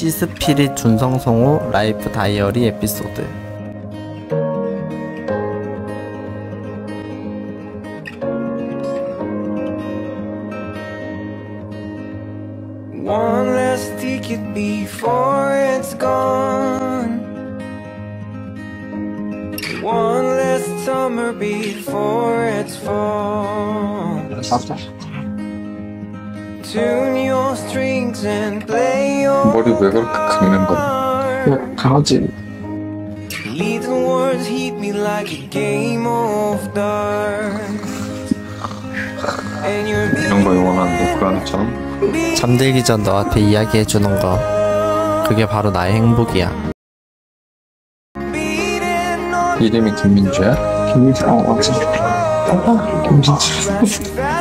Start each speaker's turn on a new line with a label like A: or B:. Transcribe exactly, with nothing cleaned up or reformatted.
A: 시스피릿 준성성우 라이프 다이어리 에피소드.
B: One last ticket before it's gone. One last summer before it's fall. Tune your strings and play your
C: 머리 왜 그렇게 긁는 거야?
D: 그냥 강아지.
B: Little words hit me like a game of darts. And you're
C: 이런 거 원하는데 그 안처럼?
A: 잠들기 전 너한테 이야기해주는 거, 그게 바로 나의 행복이야.
C: 이름이 김민주야?
D: 김민주, 어, 맞지. 아, 김민주.